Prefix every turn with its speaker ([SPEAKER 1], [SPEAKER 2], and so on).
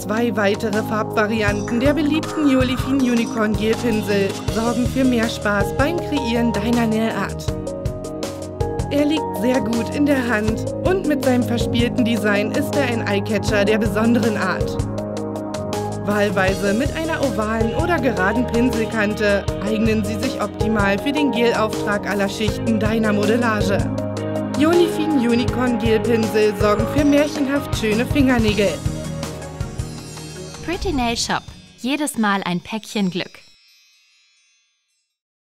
[SPEAKER 1] 2 weitere Farbvarianten der beliebten Jolie-Fine Unicorn Gelpinsel sorgen für mehr Spaß beim Kreieren deiner Nail Art. Er liegt sehr gut in der Hand und mit seinem verspielten Design ist er ein Eyecatcher der besonderen Art. Wahlweise mit einer ovalen oder geraden Pinselkante eignen sie sich optimal für den Gelauftrag aller Schichten deiner Modellage. Jolie-Fine Unicorn Gelpinsel sorgen für märchenhaft schöne Fingernägel.
[SPEAKER 2] Pretty Nail Shop. Jedes Mal ein Päckchen Glück.